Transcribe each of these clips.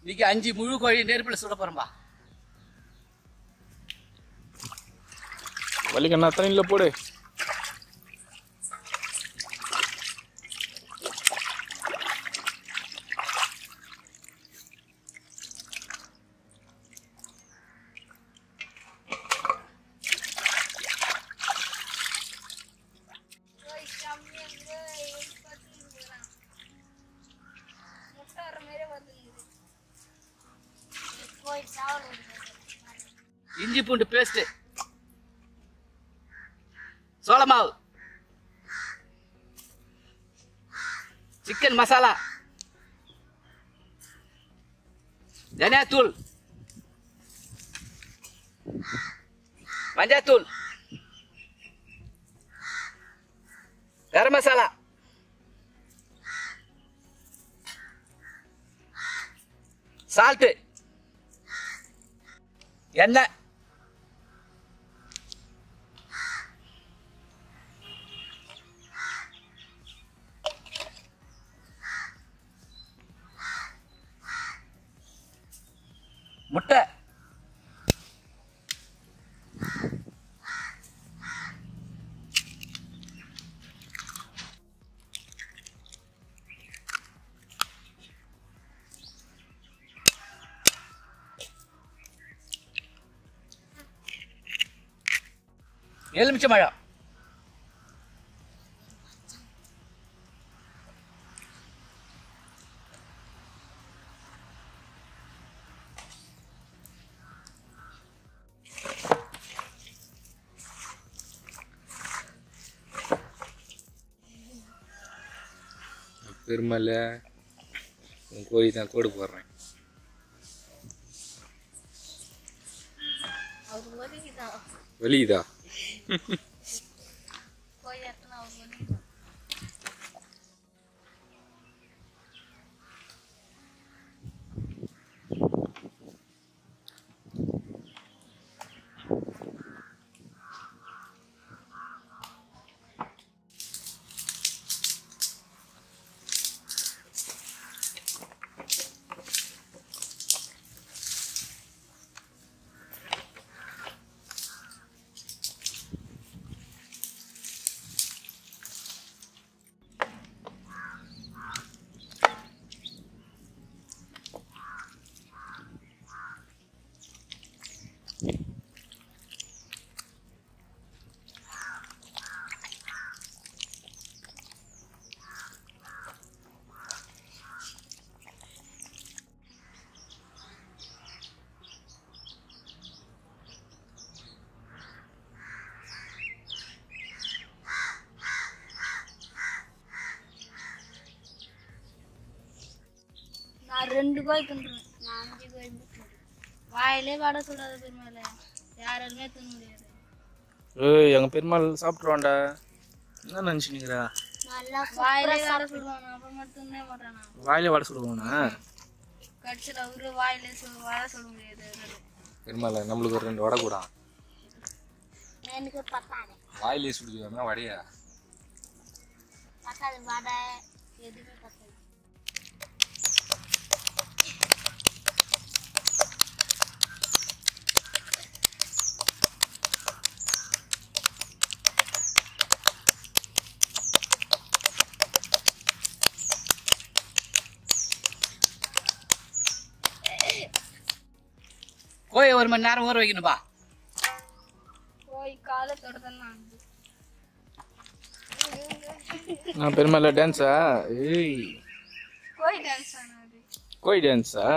இன்னைக்கு 5 முழு கோழி நெருப்புல சுட போறோம்பா. வலிக்கண்ணா தண்ணியில போடு. இஞ்சி பூண்டு பேஸ்ட், சோள மாவு, சிக்கன் மசாலா, தனியாத்தூள், மஞ்சத்தூள், கரம் மசாலா, சால்ட், எண்ணெய், முட்டை, எலுமிச்சம்பழம், பெருமாள் உன் கோழி தான் கோடு போடுறேன். வலியுதா? நான் 2 கோழி தின்றுவேன். நான் 5 கோழி தின்றுவேன். வாயிலே வடை சுடாத பெருமாள் யாராலுமே தின்ன முடியாது. ஏய் எங்க பெருமாள் சாப்பிட்ருவான்டா. என்ன நினச்சினுக்கிறா? வாயிலே வடை சுடுவானா? அப்புறம் மட்டும் தின்னே மாட்டானா? வாயிலே வடை சுடுவானா? கட்சியில் அவரு வாயிலே வடை சுட முடியாது. பெருமாள் நம்மளுக்கு ஒரு 2 வடை கூட. எனக்கு பத்தாது. வாயிலே சுடுவானா வடையா? பத்தாது வடை எதுவுமே பத்தாது. கோழி 1 மணி நேரம் ஊற வைக்கணும்பா. கோழி காலத்தோட தான் நான் பெருமாள் டான்ஸா? ஏய் கோழி டான்ஸ் ஆனது. கோழி டான்ஸா?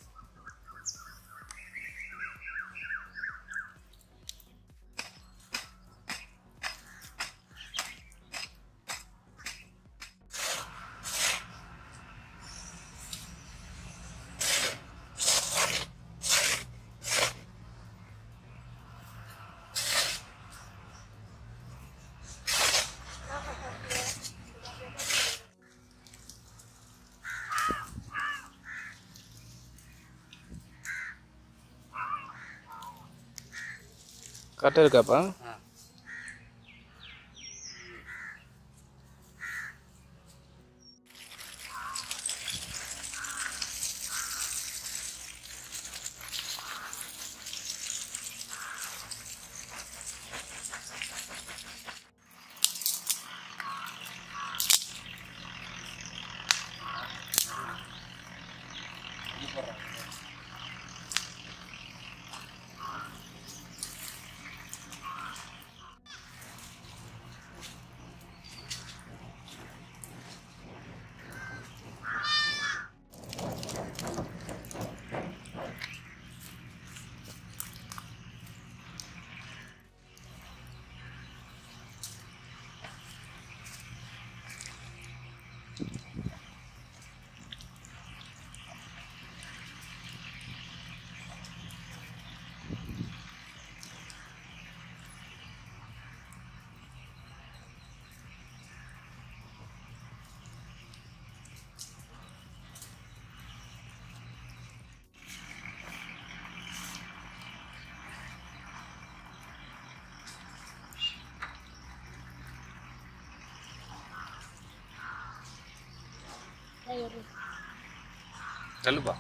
கரெக்டாக இருக்காப்பா? தள்ளுப்பா.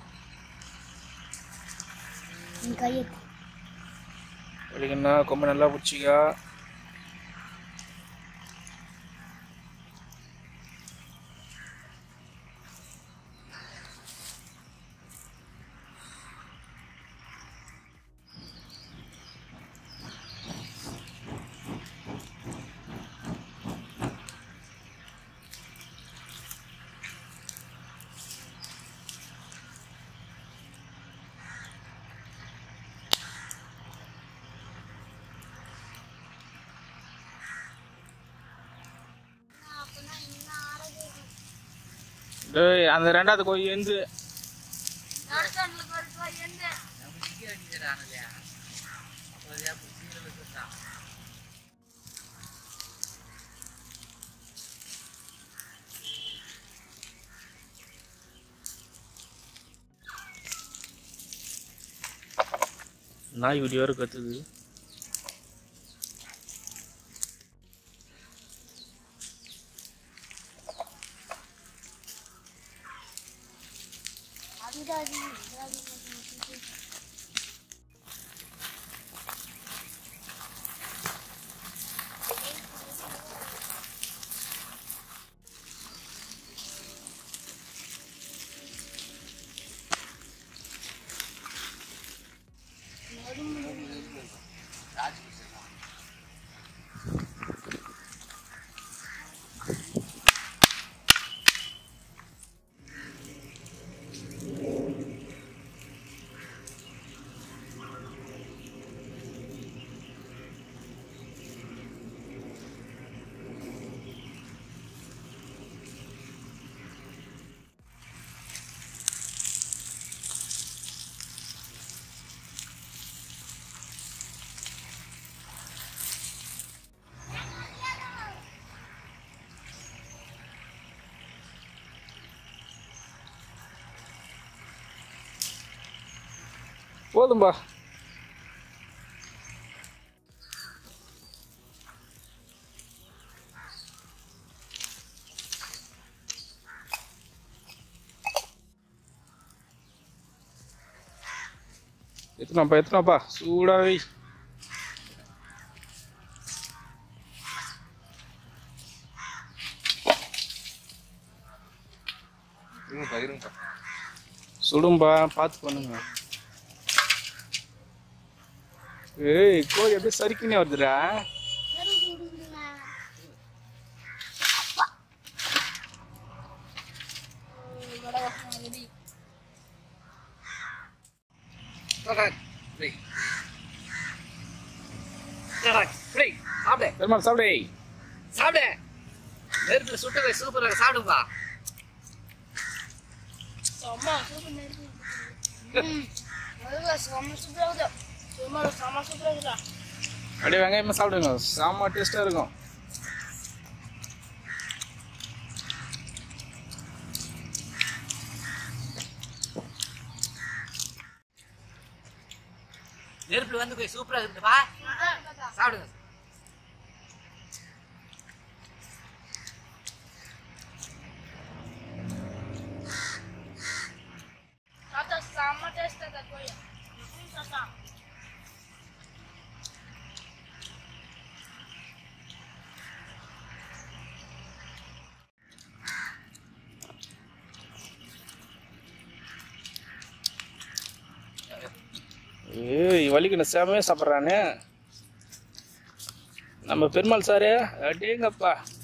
வலிக்குன்னா கொம்பு நல்லா பிடிச்சிக்கா. டேய் அந்த ரெண்டாவது கோழி எந்து நாய் வீடியோ வர கத்துது. போதும்பா. எத்தனாப்பா சூடாவே. சுடும்பா பார்த்து பண்ணுங்க. ஏய் கோழி அப்படியே சரிக்குன்னே வருதுடா. பெருமாள் சாப்பிடு. சாப்பிடு. நெருப்புல சுட்டதை சூப்பராக சாப்பிடுப்பா. அப்படியே வெங்காயமா சாப்பிடுங்க. செம்ம டேஸ்டா இருக்கும். நெருப்புல வந்து போய் சூப்பரா இருக்குப்பா. சாப்பிடுங்க. ஏய் வலிக்கணும் செமையா சாப்பிட்றானே நம்ம பெருமாள் சாரு. அடேங்கப்பா.